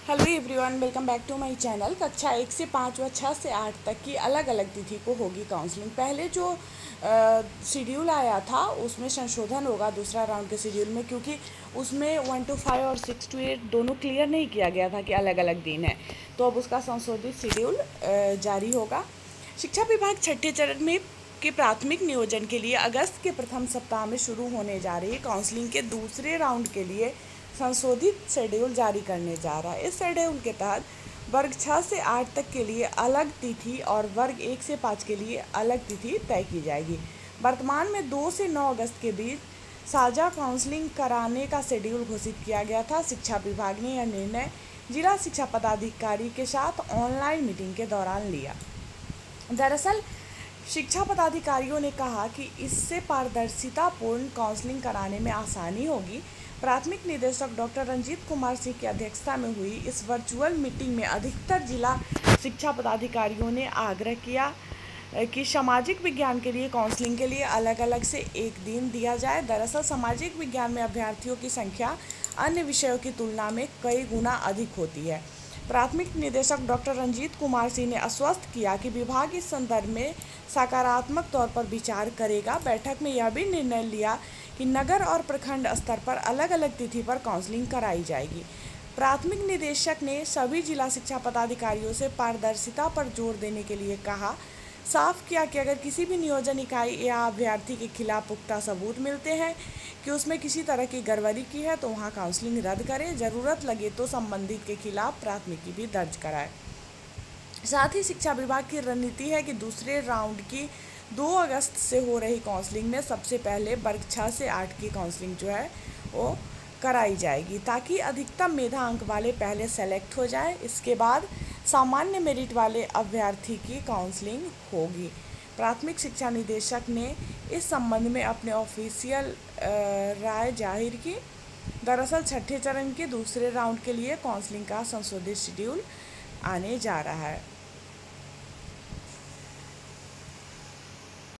Hello everyone, welcome back to my channel. कक्षा 1 से 5 व 6 से 8 तक की अलग अलग तिथि को होगी काउंसलिंग। पहले जो शेड्यूल आया था उसमें संशोधन होगा दूसरा राउंड के शेड्यूल में, क्योंकि उसमें 1 to 5 और 6 to 8 दोनों क्लियर नहीं किया गया था कि अलग अलग दिन है। तो अब उसका संशोधित शेड्यूल जारी होगा। शिक्षा विभाग छठे चरण में के प्राथमिक नियोजन के लिए अगस्त के प्रथम सप्ताह में शुरू होने जा रही काउंसलिंग के दूसरे राउंड के लिए संशोधित शेड्यूल जारी करने जा रहा है। इस शेड्यूल के तहत वर्ग 6 से 8 तक के लिए अलग तिथि और वर्ग 1 से 5 के लिए अलग तिथि तय की जाएगी। वर्तमान में 2 से 9 अगस्त के बीच साझा काउंसलिंग कराने का शेड्यूल घोषित किया गया था। शिक्षा विभाग ने यह निर्णय जिला शिक्षा पदाधिकारी के साथ ऑनलाइन मीटिंग के दौरान लिया। दरअसल शिक्षा पदाधिकारियों ने कहा कि इससे पारदर्शितापूर्ण काउंसलिंग कराने में आसानी होगी। प्राथमिक निदेशक डॉक्टर रंजीत कुमार सिंह की अध्यक्षता में हुई इस वर्चुअल मीटिंग में अधिकतर जिला शिक्षा पदाधिकारियों ने आग्रह किया कि सामाजिक विज्ञान के लिए काउंसलिंग के लिए अलग अलग से एक दिन दिया जाए। दरअसल सामाजिक विज्ञान में अभ्यर्थियों की संख्या अन्य विषयों की तुलना में कई गुना अधिक होती है। प्राथमिक निदेशक डॉक्टर रंजीत कुमार सिंह ने आश्वस्त किया कि विभाग इस संदर्भ में सकारात्मक तौर पर विचार करेगा। बैठक में यह भी निर्णय लिया कि नगर और प्रखंड स्तर पर अलग अलग तिथि पर काउंसलिंग कराई जाएगी। प्राथमिक निदेशक ने सभी जिला शिक्षा पदाधिकारियों से पारदर्शिता पर जोर देने के लिए कहा। साफ किया कि अगर किसी भी नियोजन इकाई या अभ्यर्थी के खिलाफ पुख्ता सबूत मिलते हैं कि उसमें किसी तरह की गड़बड़ी की है तो वहां काउंसलिंग रद्द करें। ज़रूरत लगे तो संबंधित के खिलाफ प्राथमिकी भी दर्ज कराए। साथ ही शिक्षा विभाग की रणनीति है कि दूसरे राउंड की 2 अगस्त से हो रही काउंसलिंग में सबसे पहले वर्ग 6 से 8 की काउंसलिंग जो है वो कराई जाएगी, ताकि अधिकतम मेधा अंक वाले पहले सेलेक्ट हो जाए। इसके बाद सामान्य मेरिट वाले अभ्यर्थी की काउंसलिंग होगी। प्राथमिक शिक्षा निदेशक ने इस संबंध में अपने ऑफिशियल राय जाहिर की। दरअसल छठे चरण के दूसरे राउंड के लिए काउंसलिंग का संशोधित शेड्यूल आने जा रहा है।